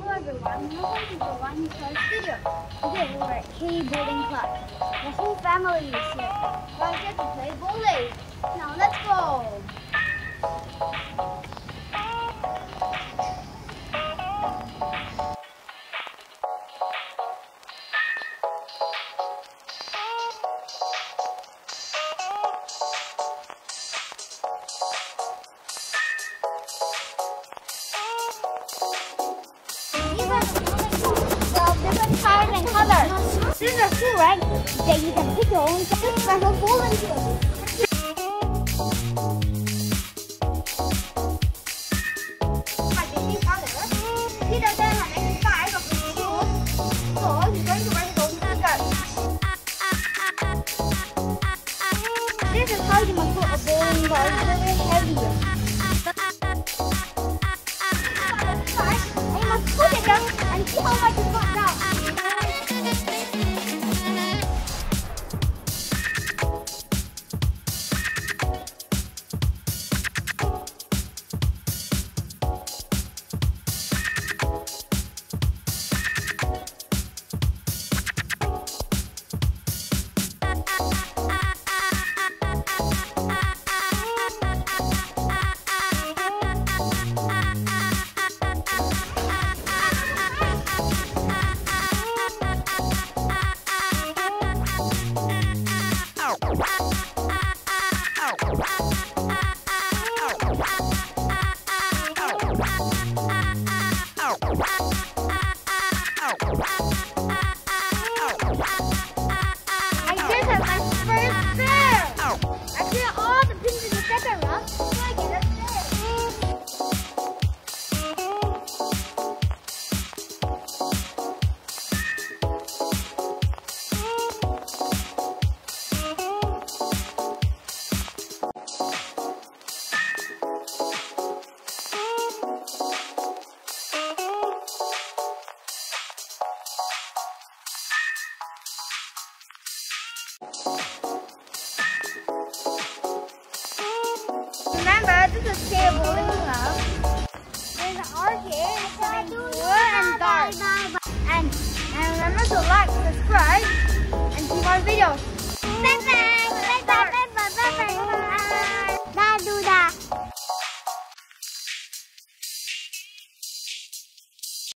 everyone, welcome to the One Plus Studio. Today we're at K Bowling Club. The whole family is here. We're here to play bowling. Now let's go! Different colors and colors. These are cool, right? That you can pick your own special bowling shoes. Khi đầu tiên là đánh phải và đánh xuống. Rồi thì đánh phải đúng cái. This is how you must put a bowling ball very heavy. And you must put it down and see how much you got down. Remember, this is K Bowling Club. There's an arcade, wood and darts. And remember to like, subscribe, and see more videos. Bye bye. Bye bye. Bye bye. Bye bye.